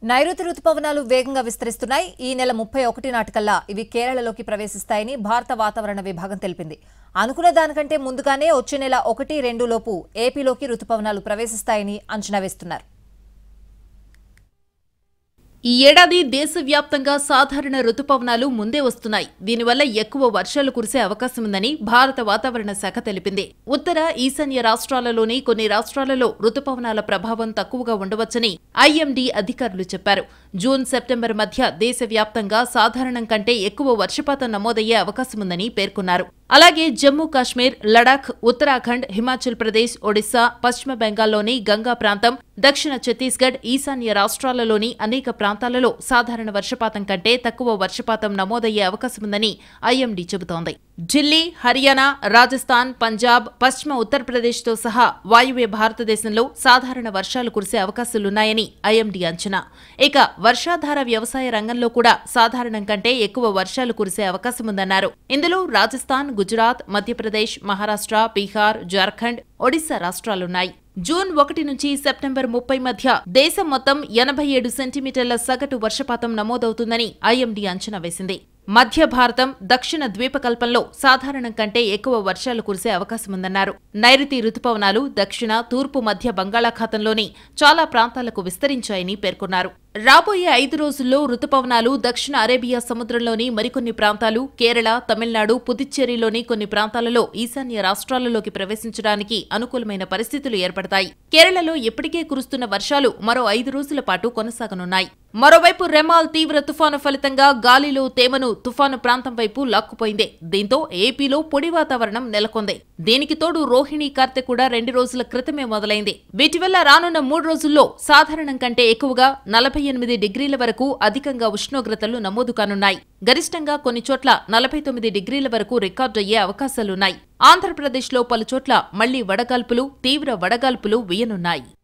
నైరుతి రుతుపవనాలు వేగంగా విస్తరిస్తున్నాయి. ఈ నెల 31 నాటికల్లా ఇవి కేరళలోకి ప్రవేశిస్తాయని భారత వాతావరణ విభాగం తెలిపింది. అనుకున్న దానికంటే ముందుగానే వచ్చే నెల 1-2 లోపు ఏపీలోకి రుతుపవనాలు ప్రవేశిస్తాయని అంచనా వేస్తున్నారు. ఈ ఏడాది దేశవ్యాప్తంగా సాధారణ రుతుపవనాలు ముందే వస్తున్నాయి. దీనివల్ల ఎక్కువ వర్షాలు కురిసే అవకాశం ఉందని భారత వాతావరణ శాఖ తెలిపింది. ఉత్తర ఈశాన్య రాష్ట్రాలలోని కొన్ని రాష్ట్రాలలో రుతుపవనాల ప్రభావం తక్కువగా ఉండవచ్చని ఐఎండీ అధికారులు చెప్పారు. జూన్, సెప్టెంబర్ మధ్య దేశవ్యాప్తంగా సాధారణం కంటే ఎక్కువ వర్షపాతం నమోదయ్యే అవకాశముందని పేర్కొన్నారు. అలాగే జమ్మూ కాశ్మీర్, లడాఖ్, ఉత్తరాఖండ్, హిమాచల్ ప్రదేశ్, ఒడిశా, పశ్చిమ బెంగాల్లోని గంగా ప్రాంతం, దక్షిణ ఛత్తీస్గఢ్, ఈశాన్య రాష్ట్రాలలోని అనేక ప్రాంతాలలో సాధారణ వర్షపాతం కంటే తక్కువ వర్షపాతం నమోదయ్యే అవకాశముందని ఐఎండీ చెబుతోంది. ఢిల్లీ, హర్యానా, రాజస్థాన్, పంజాబ్, పశ్చిమ ఉత్తరప్రదేశ్తో సహా వాయువ్య భారతదేశంలో సాధారణ వర్షాలు కురిసే అవకాశాలున్నాయని ఐఎండీ అంచనా. ఇక వర్షాధార వ్యవసాయ రంగంలో కూడా సాధారణం కంటే ఎక్కువ వర్షాలు కురిసే అవకాశముందన్నారు. ఇందులో రాజస్థాన్, గుజరాత్, మధ్యప్రదేశ్, మహారాష్ట్ర, బీహార్, జార్ఖండ్, ఒడిశా రాష్ట్రాలున్నాయి. జూన్ 1 నుంచి సెప్టెంబర్ 30 మధ్య దేశం మొత్తం 87 సెంటీమీటర్ల సగటు వర్షపాతం నమోదవుతుందని ఐఎండీ అంచనా వేసింది. మధ్య భారతం, దక్షిణ ద్వీపకల్పంలో సాధారణం కంటే ఎక్కువ వర్షాలు కురిసే అవకాశముందన్నారు. నైరుతి రుతుపవనాలు దక్షిణ, తూర్పు మధ్య బంగాళాఖాతంలోని చాలా ప్రాంతాలకు విస్తరించాయని పేర్కొన్నారు. రాబోయే 5 రోజుల్లో రుతుపవనాలు దక్షిణ అరేబియా సముద్రంలోని మరికొన్ని ప్రాంతాలు, కేరళ, తమిళనాడు, పుదుచ్చేరిలోని కొన్ని ప్రాంతాలలో ఈశాన్య రాష్ట్రాలలోకి ప్రవేశించడానికి అనుకూలమైన పరిస్థితులు ఏర్పడతాయి. కేరళలో ఇప్పటికే కురుస్తున్న వర్షాలు మరో 5 రోజుల పాటు కొనసాగనున్నాయి. మరోవైపు రెమాల్ తీవ్ర తుఫాను ఫలితంగా గాలిలో తేమను తుఫాను ప్రాంతం వైపు లాక్కుపోయింది. దీంతో ఏపీలో పొడి వాతావరణం నెలకొంది. దీనికి తోడు రోహిణి కార్తె కూడా 2 రోజుల క్రితమే మొదలైంది. వీటి వల్ల రానున్న 3 రోజుల్లో సాధారణం కంటే ఎక్కువగా 48 డిగ్రీల వరకు అధికంగా ఉష్ణోగ్రతలు నమోదు కానున్నాయి. గరిష్టంగా కొన్ని చోట్ల 49 డిగ్రీల వరకు రికార్డయ్యే అవకాశాలున్నాయి. ఆంధ్రప్రదేశ్లో పలుచోట్ల మళ్లీ వడగాల్పులు, తీవ్ర వడగాల్పులు వీయనున్నాయి.